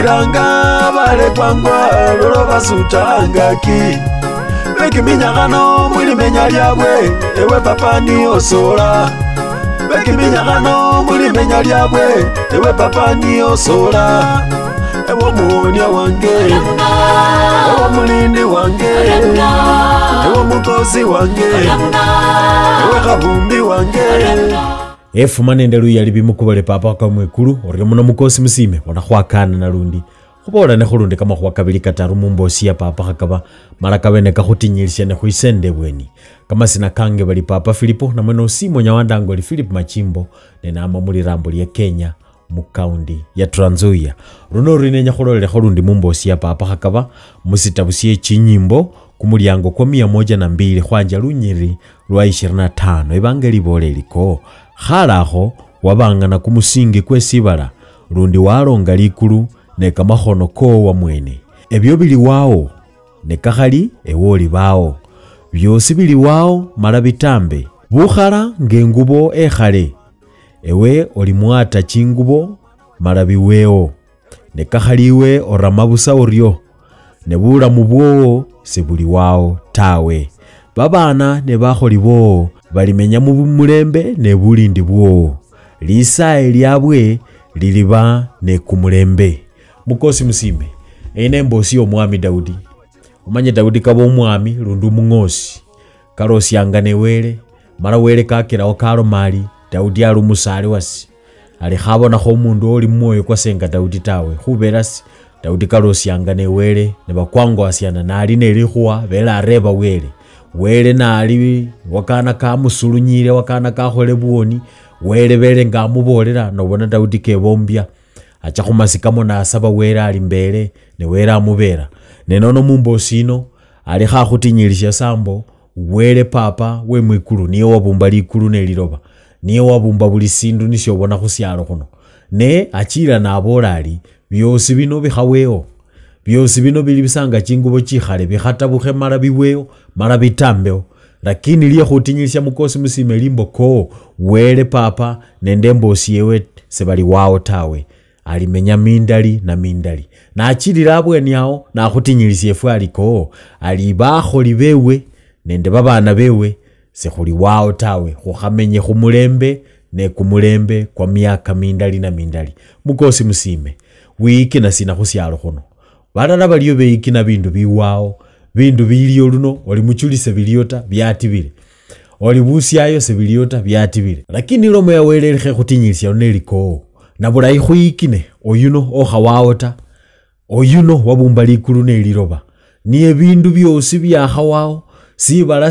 Bakwiranga bale kwangwa lolo basutanga ki. Beki minyagano mwili menya lyabwe ewe papa ni osola. Beki minyagano mwili menya lyabwe ewe papa ni osola. Ewo muonya wange, ewo mulindi wange, ewo mukozi wange, ewe kabumbi wange. Efuma nende Luhya libimukubale papa wakamwekulu oryo muno mukosi musime wana khwakana na lundi khubola ne khulundi kama khwakabili kataru mumbosi ya papa khakaba malaka bene kakhutinyilisa ne khwisende bweni kamasina kange bali papa Filipo namwe no simo nyawandango li Philip Machimbo ne nama muri rambo lya Kenya mu county ya Trans Nzoia runo rinenya khulolele khulundi mumbosi ya papa khakaba musitabusie chinyimbo kumulyango kwa 102 khwanja lunyiri lwa 25 ibangeli bole liko khalakho wabangana kumusingi kwesibala lundi walonga likulu ne kamakhono ko wa mwene ebyo bili wao ne kakhali ewoli bawo byosi bili wao mala bitambe Bukhala ngengubo ekhale ewe oli mwata chingubo mala biweo ne kakhaliwe oramabusa oryo ne bulamu bwo sebuli wao tawe babana ne bakholi bo balimenya mu mulembe ne bulindi bwo lisae lyabwe liliba ne kumulembe mukosi musime ene mbosi omwami Daudi umanye Daudi kabo omwami lundu mungosi karosi angane wele mara wele kakira okaro mali Daudi ali musale wasi ali khabona kho mundu oli moyo kwa senga Daudi tawe khuberasi Daudi karosi angane wele ne bakwango asiana nali ne likhwa bela areba wele nali wakana ka musulunyire wakana ka khole buoni wele bele nga mubolera nobona Daudi ke bombya acha khumasikamo na asaba wele ali mbele ne wele amubera nenono mumbosino ali kha khutinyilisha sambo wele papa we mwikulu niye wabumba likulu ne liroba niye wabumba buli sindu nishobona khusyalo kuno ne achira na abolali byosi bino bikhaweo byosi bino bili bisanga chingubo chikhale bikhatabukhe mara biweo mara bitambeo lakini liye khutinyilisha mukosi musime limbo ko wele papa nende mbosi yewe sebali wao tawe alimenya mindali na achirira abweni yao na khutinyilisha efwe aliko ali bakholi bewe nende babana bewe sekhuli wao tawe khukamenye khumulembe ne kumulembe kwa miaka mindali mukosi musime wiki na sina khusyalo khuno balala baliyo beikina bindu biwao bindu biliyo luno oli muchulise biliota byatibile oli busyayo se biliota byatibile lakini lomo ya welele khe khutinyilisya neliko nabula ikhuyikine oyuno okhawawota oyuno wabumba likulu ne liroba niye bindu byosi byakhawao sibala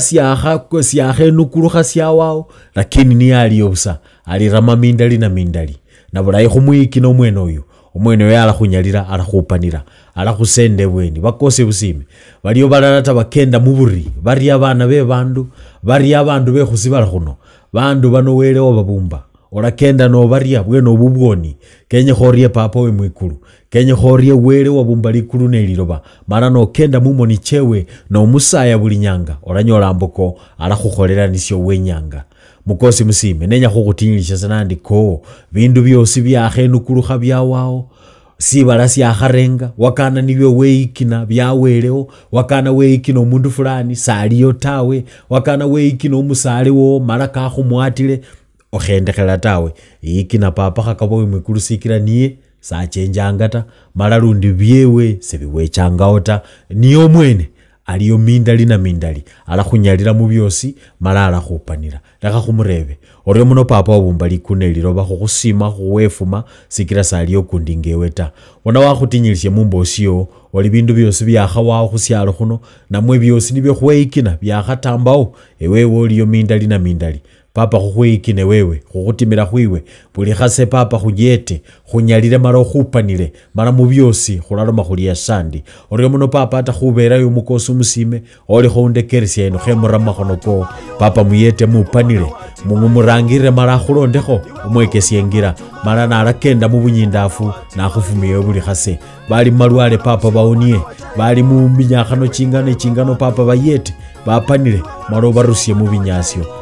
syakhe nukulu khasyawao lakini ni ali obusa ali rama mindali nabula ikhumuyikina omwene oyu omwene oyo ala khunyalira ala khupanira ala khusende bweni bakose busime baliyo balala tabakenda muburi bari abana be bandu bari abandu be khusibala khuno bandu bano wele obabumba orakenda no baria bweno bubwoni kenye khorie papa we mwikulu kenye khorie wele wabumba likulu ne liroba mara no kenda mumoni chewe no musaya buli nyanga oranyola mboko ala khukholera nisyo wenyanga mukosi musime nenya khukhutinyilisha sanandi ko bindu byosi byakhe nukulu khabyawao sibala syakharenga wakana nibyo weikina byaweleo wakana weikina omundu fulani saliyo tawe wakana weikina omusale wo malaka khumwatile okhendekhela tawe ikina papa khakabo mwikulu sikira niye sachenjanga ta malalundi byewe sebiwechangao ta niyo mwene aliyo mindali ala khunyalira mu byosi malala khupanira laka khumurebe oryo muno papa wabumba likune liroba khusima khuwefuma sikira saliyo kundingewe ta wona wakhutinyilisye mumbosiyo oli bindu byosi byakhawawo khusyalo khuno namwe byosi nibyo khweikina byakhatambao ewe oliyo mindali papa khukhwikine wewe khukhutimira khwiwe buli khase papa khujete khunyalire mara khupanile mara mu byosi khulaloma khuliya sandi oryo muno papa atakhubera yo mukosi musime oli khondekeresya eno khemurama khono ko papa muyete mupanile mumurangire mara khulondekho umwekesye ngira mara narakenda mu bunyindafu na khufumiye buli khase bali malwale papa baonie bali mu binyakhano chingano papa bayete bapanile maro barusye mu binyasyo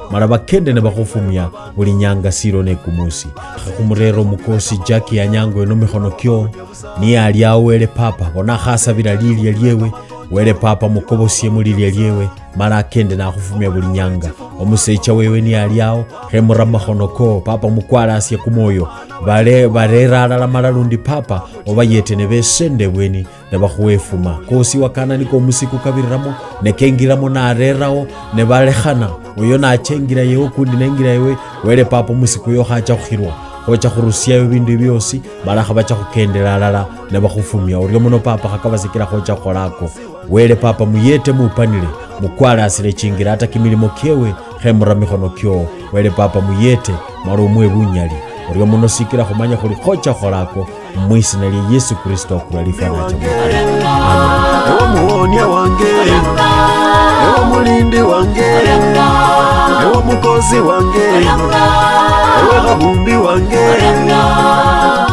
mara bakende ne bakhufumya buli nyanga siro ne kumusi khumurero mukosi Jackie yanyango eno mikhono kyo ni ali awele papa bona khasabira lilye lyewe wele papa mukobosie mulilye lyewe mara akende na khufumya buli nyanga omusecha wewe ni ali awo khemura makhono ko papa mukwala asye kumoyo barera alala malalundi papa oba yete ne besende bweni ne bakhuwefuma kosi wakana niko musiku kabiramo ne kengiramo na arerawo ne balekhana oyo na achengira yewe kundi nengira yewe wele papa musiku yo khacha khirwa khocha khurusia bindu byosi balakha bacha khukendela alala ne bakhufumya oryo muno papa khakabasikira khocha kholako wele papa muyete mupanile mukwala asile chingira ata kimilimo kyewe khemura mikhono kyo wele papa muyete marumwe bunyali oryo muno sikira khumanya khuli khocha kholako mwisi nali Yesu Kristo akulalifa nacho ewo muonia wange ewo mulindi wange ewo mukozi wange ewo khabumbi wange